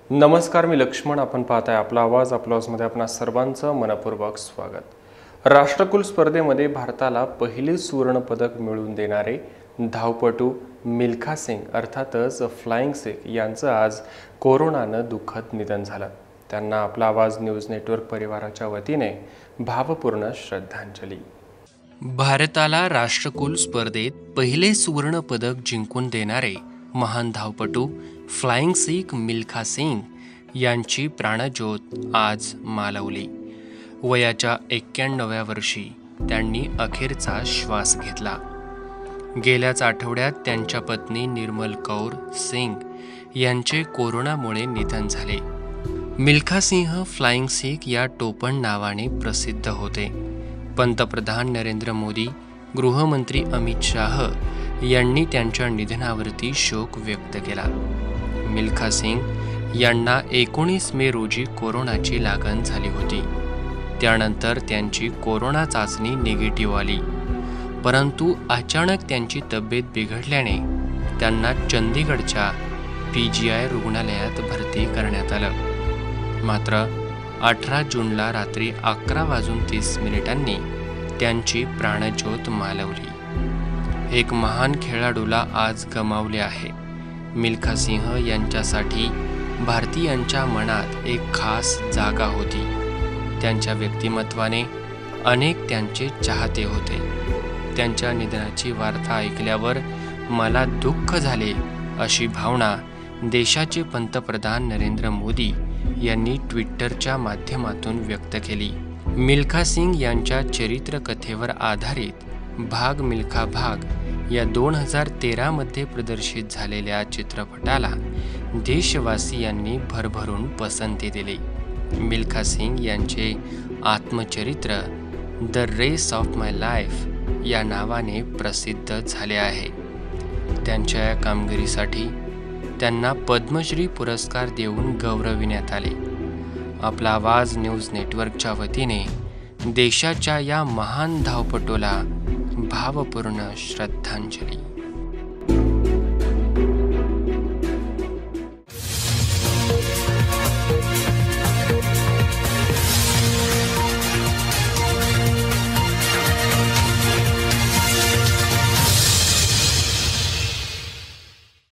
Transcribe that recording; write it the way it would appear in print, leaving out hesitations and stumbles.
नमस्कार, मी लक्ष्मण. आपण पाहताय आपला आवाज. आपल्या आवाजमध्ये आपणा सर्वांचं मनपूर्वक स्वागत. राष्ट्रकुल स्पर्धेमध्ये भारताला पहिले सुवर्ण पदक मिळवून देणारे धावपटू मिल्खा सिंग अर्थातच फ्लाइंग सिख यांचं आज कोरोनानं दुःखद निधन झालं. त्यांना आपला आवाज न्यूज नेटवर्क परिवाराच्या वतीने भावपूर्ण श्रद्धांजली. भारताला राष्ट्रकुल स्पर्धेत पहिले सुवर्ण पदक जिंकून देणारे महान धावपटू फ्लाइंग सिख मिल्खा सिंग यांची प्राणज्योत आज मालवली. वयाच्या 91व्या वर्षी त्यांनी अखेरचा श्वास घेतला. गेल्याच आठवड्यात त्यांच्या पत्नी निर्मल कौर सिंग यांचे कोरोनामुळे निधन झाले. मिल्खा सिंह फ्लाइंग सिख या टोपण नावाने प्रसिद्ध होते. पंतप्रधान नरेंद्र मोदी, गृहमंत्री अमित शाह यांनी त्यांच्या निधनावरती शोक व्यक्त केला. मिल्खा सिंग यांना 19 मे रोजी कोरोनाची लागण झाली होती. त्यानंतर त्यांची कोरोना चाचणी निगेटिव्ह आली, परंतु अचानक त्यांची तब्येत बिघडल्याने त्यांना चंदीगडच्या PGI रुग्णालयात भरती करण्यात आलं. मात्र 18 जूनला रात्री 11:30 त्यांची प्राणज्योत मालवली. एक महान खेळाडूला आज गमावले आहे. मिल्खा सिंह यांच्यासाठी भारतीयांच्या मनात एक खास जागा होती. त्यांच्या व्यक्तिमत्वाने अनेक त्यांचे चाहते होते. त्यांच्या निधनाची वार्ता ऐकल्यावर मला दुःख झाले, अशी भावना देशाचे पंतप्रधान नरेंद्र मोदी यांनी ट्विटरच्या माध्यमातून व्यक्त केली. मिल्खा सिंग यांच्या चरित्र कथेवर आधारित भाग मिल्खा भाग या 2013 मध्ये प्रदर्शित झालेल्या चित्रपटाला देशवासियांनी भरभरून पसंती दिली. मिल्खा सिंग यांचे आत्मचरित्र the race of my life या नावाने प्रसिद्ध झाले आहे. त्यांच्या या कामगिरीसाठी त्यांना पद्मश्री पुरस्कार देऊन गौरविण्यात आले. आपला आवाज न्यूज नेटवर्कच्या वतीने देशाच्या या महान धावपटूला भावपूर्ण श्रद्धांजली.